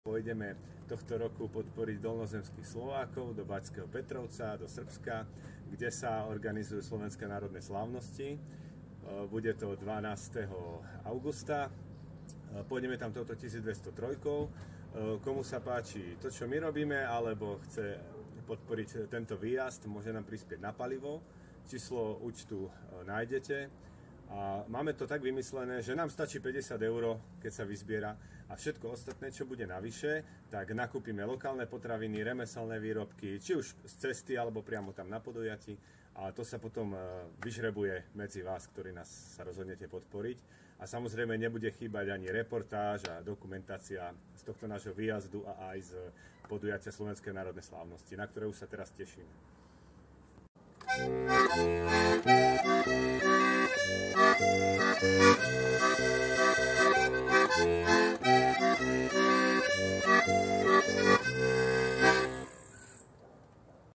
Pôjdeme tohto roku podporiť dolnozemských Slovákov do Bačského Petrovca, do Srbska, kde sa organizujú slovenské národné slávnosti. Bude to 12. augusta. Pôjdeme tam touto 1203. Komu sa páči to, čo my robíme, alebo chce podporiť tento výjazd, môže nám prispieť na palivo. Číslo účtu nájdete. A máme to tak vymyslené, že nám stačí 50 €, keď sa vyzbiera, a všetko ostatné, čo bude navyše, tak nakúpime lokálne potraviny, remeselné výrobky, či už z cesty, alebo priamo tam na podujatí. A to sa potom vyžrebuje medzi vás, ktorí nás sa rozhodnete podporiť. A samozrejme nebude chýbať ani reportáž a dokumentácia z tohto nášho výjazdu a aj z podujatia Slovenskej národnej slávnosti, na ktoré už sa teraz tešíme.